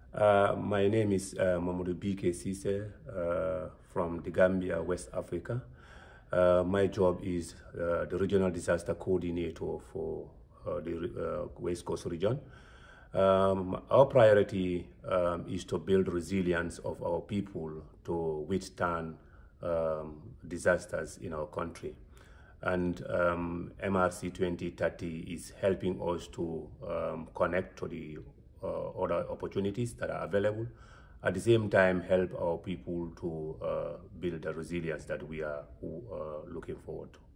My name is Momodou Ceesay from the Gambia, West Africa. My job is the Regional Disaster Coordinator for the West Coast region. Our priority is to build resilience of our people to withstand disasters in our country. And MRC 2030 is helping us to connect to the other opportunities that are available. At the same time, help our people to build the resilience that we are looking forward to.